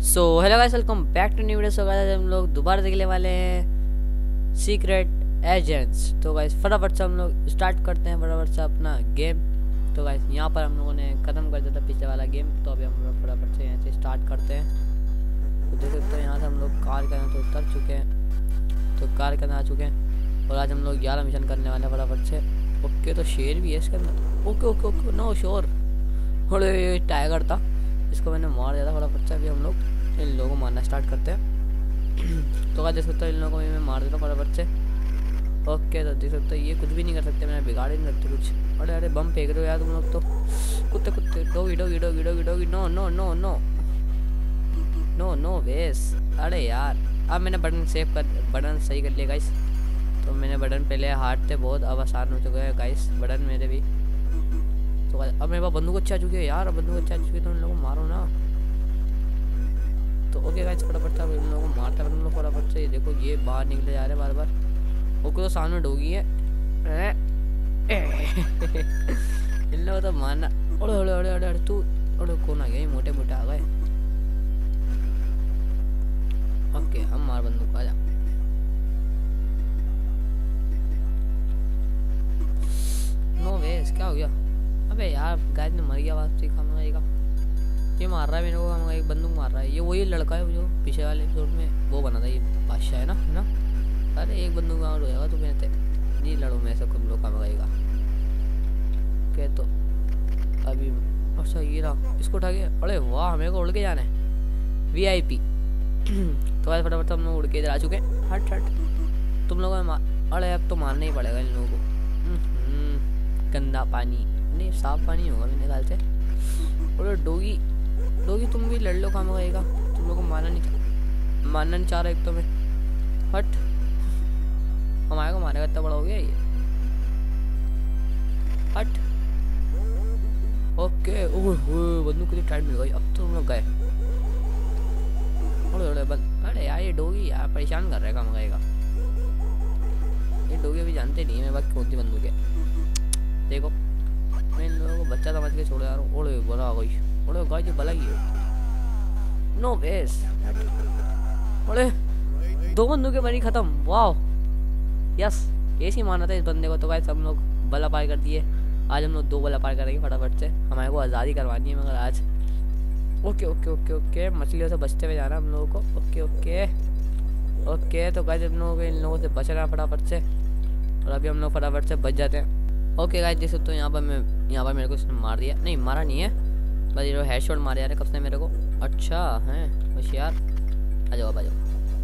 So hello guys, welcome back to new video. So guys हम लोग दोबारा देखने वाले हैं सीक्रेट एजेंट्स। तो गाइस फटाफट से हम लोग स्टार्ट करते हैं फटाफट से अपना गेम। तो गाइस यहाँ पर हम लोगों ने ख़त्म कर दिया था पिछले वाला गेम, तो अभी हम लोग फटाफट से यहाँ से स्टार्ट करते हैं। तो देख सकते हो यहाँ से हम लोग कार के अंदर उतर चुके हैं, तो कार के अंदर आ चुके हैं और आज हम लोग 11 मिशन करने वाले हैं फटाफट से। ओके, तो शेर भी है इसके अंदर। Okay okay okay, no sure. थोड़े टाइगर था, इसको मैंने मार दिया था फटाफट से। अभी हम लोग इन लोगों को मारना स्टार्ट करते हैं। तो क्या देख सकते हो, इन लोगों को मैं मार देता हूँ फटाफट से। ओके, तो देख सकते हो ये कुछ भी नहीं कर सकते, मैंने बिगाड़ ही नहीं सकते कुछ। अरे अरे बम फेंक रहे हो यार तुम लोग तो। कुत्ते कुत्ते, doggy doggy doggy doggy doggy, no no no no no no वेस। अरे यार अब मैंने बटन सेव कर, बटन सही कर लिया गाइस। तो मैंने बटन पहले हार्ड थे बहुत, अब आसान हो चुके हैं गाइस बटन मेरे भी। तो अब मेरे पास बंदूक अच्छा चुकी है यार, बंदूक अच्छा चुकी है, तो उन लोगों को मारो ना। तो ओके गाइस फटाफट से इन लोगों को मारता है तुम लोग फटाफट से। ये देखो ये बाहर निकले जा रहे हैं बार बार। ओके, तो सामने डोगी है। इन लोगों तो मारना। अरे अरे अरे अरे तू, अरे कौन आ गया, ये मोटे मोटे आ गए। ओके हम मार बंदूक, आ जा। नो वेस, क्या हो गया? अबे यार गाइस ने मर गया वापसी खाना रहेगा। ये मार रहा है मेरे को, हम एक बंदूक मार रहा है। ये वही लड़का है जो पीछे वाले एपिसोड में वो बना था, ये बादशाह है ना। अरे एक बंदूक मार हो जाएगा तो कहते नहीं लड़ो मैं ऐसा, खुद लोग काम आएगा। ओके, तो अभी अच्छा ये रहा, इसको उठा के। अरे वाह, मेरे को उड़ के जाना है VIP। तो आज फटाफट हम लोग उड़ के इधर आ चुके हैं। हट हट तुम लोगों में अरे अब तो मारना ही पड़ेगा इन लोगों को। गंदा पानी नहीं, साफ पानी होगा मेरे ख्याल से। अरे डोगी डोगी तुम भी लड़ लो, काम आएगा। तुम लोग को मारना नहीं चाह रहा एक तो मैं। हट, हमारे को मारेगा, इतना बड़ा हो गया ये। हट। ओके, ओह बंदूक कितनी टाइट मिल गई। अब तो हम लोग गए। अरे यार ये डोगी यार परेशान कर रहा है, काम आएगा। ये डोगी अभी जानते नहीं है मेरे पास कौन सी बंदूक है। देखो मैं इन लोगों को बच्चा समझ के छोड़ जा रहा हूँ। ओले बड़ा गई, ओले गाय जो बला ही नो बेस। ओले दो बंदूकें बनी खत्म। वाह यस, ऐसे ही मारना था इस बंदे को। तो गाइस हम लोग बला पार कर दिए। आज हम लोग 2 बला पार करेंगे फटाफट से, हमारे को आज़ादी करवानी है मगर आज। ओके ओके ओके ओके, मछलियों से बचते हुए जाना हम लोगों को। ओके ओके ओके, तो गाइस हम लोगों को इन लोगों से बचना है फटाफट से, और अभी हम लोग फटाफट से बच जाते हैं। ओके गाइस देख सकते हो यहाँ पर मेरे को इसने मार दिया। नहीं मारा नहीं है, बस ये हेडशॉट मार यार कब से मेरे को। अच्छा है होशियार, आ जाओ आ जाओ।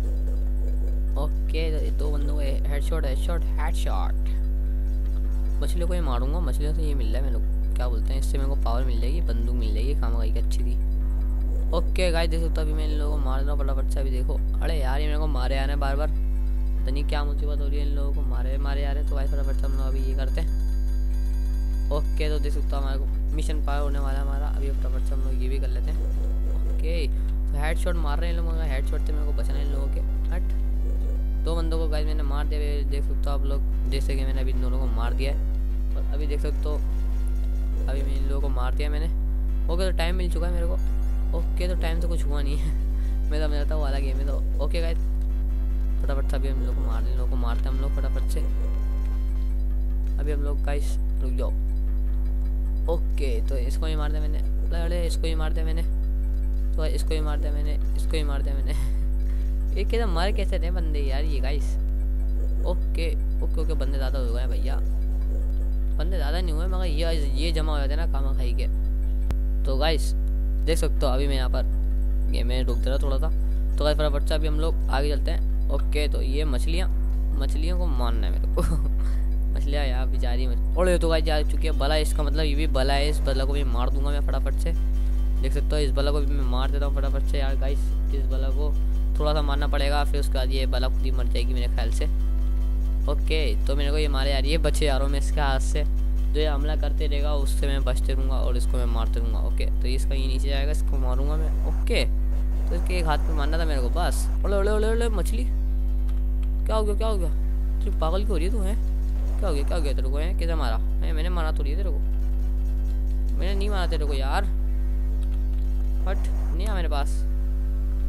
ओके तो 2 बंदों को हेडशॉट हेडशॉट हेडशॉट। मछलियों को ये मारूंगा, मछलियों से ये मिल रहा है मेरे को, क्या बोलते हैं, इससे मेरे को पावर मिल जाएगी, बंदूक मिल जाएगी, काम आएगी अच्छी थी। ओके गाइस देख सकते हो अभी मैं इन लोगों को मार रहा हूँ फटाफट से। अभी देखो अरे यार ये मेरे को मारे आ रहे हैं बार बार, पता नहीं क्या मुसीबत हो रही है इन लोगों को, मारे आ रहे हैं। तो गाइस फटाफट से हम लोग अभी ये करते हैं। ओके, तो देख सकते हो हमारे को मिशन पार होने वाला है हमारा। अभी फटाफट से हम लोग ये भी कर लेते हैं। ओके, तो हेडशॉट मार रहे हैं इन लोगों का, हेडशॉट से मेरे को बचना है इन लोगों के। हट, 2 बंदों को गाइस मैंने मार दिया। देख सकते हो आप लोग, जैसे कि मैंने अभी इन दोनों को मार दिया है। और अभी देख सकते हो अभी मैं इन लोगों को मार दिया मैंने। ओके, तो टाइम मिल चुका है मेरे को। ओके, तो टाइम तो कुछ हुआ नहीं है। मैं समझ रहा था वो वाला गेम है। तो ओके गाइस फटाफट से अभी हम लोग को मार, इन लोगों को मारते हैं हम लोग फटाफट से। अभी हम लोग गाइस रुक जाओ। ओके, तो इसको ही मार दिया मैंने। अरे इसको ही मार दिया मैंने, तो इसको ही मार दिया मैंने, इसको ही मार दिया मैंने। ये कैसे मर कैसे रहे बंदे यार ये गाइस। ओके ओके ओके, बंदे ज़्यादा हो गए भैया, बंदे ज़्यादा नहीं हुए मगर ये जमा हो जाते हैं ना काम खाई के। तो गाइस देख सकते हो अभी मैं यहाँ पर गेम में रुक दे रहा थोड़ा सा। तो गाइस फटाफट से अभी हम लोग आगे चलते हैं। ओके, तो ये मछलियों को मारना है मेरे को। मछलियाँ यार बेचारी और ये तो गाइस जा चुकी है बला, इसका मतलब ये भी बला है। इस बला को भी मार दूंगा मैं फटाफट से। देख सकते हो इस बला को भी मैं मार देता हूँ फटाफट से यार गाइस। इस बला को थोड़ा सा मारना पड़ेगा, फिर उसके बाद ये बला खुद ही मर जाएगी मेरे ख्याल से। ओके, तो मेरे को ये मारे यार, ये बचे जा रहा हूँ मैं इसके हाथ से। जो ये हमला करते रहेगा उससे मैं बचते रहूँगा और इसको मैं मारते रहूँगा। ओके, तो इसका ये नीचे जाएगा, इसको मारूँगा मैं। ओके, तो इसके एक हाथ पे मारना था मेरे को बस। ओले ओले ओले ओले मछली, क्या हो गया क्या हो गया, तू पागल क्यों हो रही है तू है? क्या हो गया तेरे को है? कैसे मारा? मैंने मारा थोड़ी है तेरे को, मैंने नहीं मारा तेरे को यार। हट, नहीं आ मेरे पास।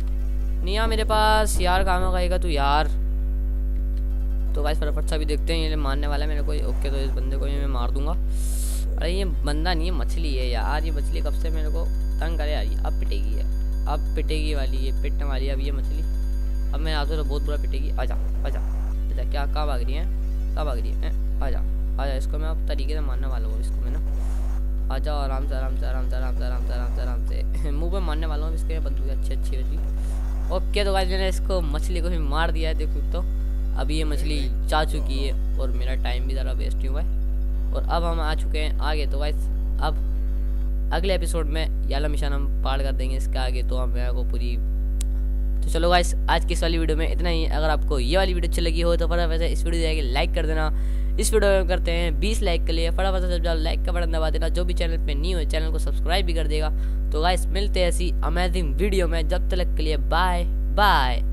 नहीं आ मेरे पास यार, कहाँ गएगा तू यार। तो गाइस फटाफट से अभी देखते हैं, ये मारने वाला है मेरे को। ओके तो इस बंदे को मैं मार दूंगा। अरे ये बंदा नहीं है, मछली है यार। ये मछली कब से मेरे को तंग करे यार। अब पिटेगी है, अब पिटेगी वाली, ये पिटने वाली है अब ये मछली। अब मैं आता तो बहुत बुरा पिटेगी। आजा आजा आजा, क्या कहाँ भाग रही है, कहाँ भाग रही है? आजा आजा, इसको मैं अब तरीके से मारने वाला हूँ इसको मैं ना। आजा आराम से आराम से आराम से आराम से आराम से आराम से आराम से मुँह पे मारने वाला हूँ इसके बंदूक अच्छी अच्छी वाली। ओके तो गाइस मैंने इसको मछली को भी मार दिया है, देखो तो अभी ये मछली जा चुकी है और मेरा टाइम भी ज़रा वेस्ट हुआ है। और अब हम आ चुके हैं आगे। तो गाइस अब अगले एपिसोड में ये वाला मिशन हम पार कर देंगे इसके आगे, तो हम को पूरी। तो चलो गाइस आज की इस वाली वीडियो में इतना ही। अगर आपको ये वाली वीडियो अच्छी लगी हो तो फटाफट से इस वीडियो जाके लाइक कर देना। इस वीडियो में करते हैं 20 लाइक के लिए, फटाफट से जाओ लाइक का बटन दबा देना। जो भी चैनल पे न्यू है चैनल को सब्सक्राइब भी कर देगा। तो गाइस मिलते हैं ऐसी अमेजिंग वीडियो में, जब तक के लिए बाय बाय।